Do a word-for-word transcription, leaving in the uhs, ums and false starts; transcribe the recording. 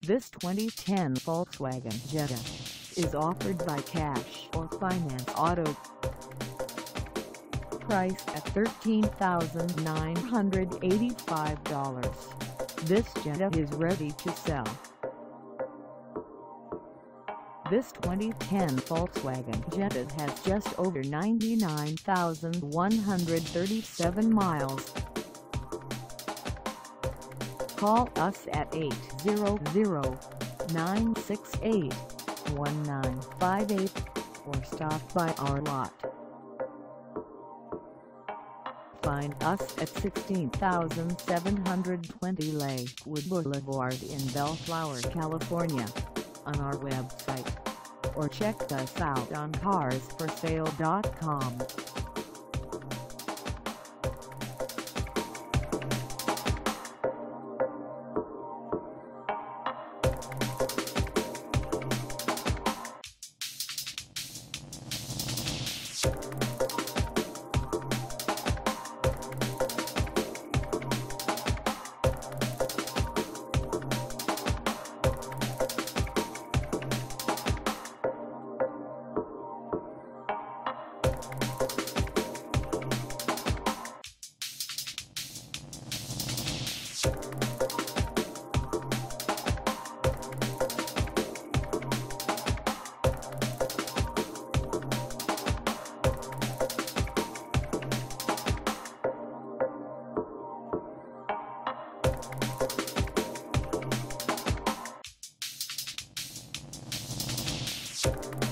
This twenty ten Volkswagen Jetta is offered by cash or finance auto. Price at thirteen thousand nine hundred eighty-five dollars. This Jetta is ready to sell. This twenty ten Volkswagen Jetta has just over ninety-nine thousand one hundred thirty-seven miles. Call us at eight hundred, nine six eight, one nine five eight or stop by our lot. Find us at sixteen thousand seven hundred twenty Lakewood Boulevard in Bellflower, California, on our website, or check us out on cars for sale dot com. You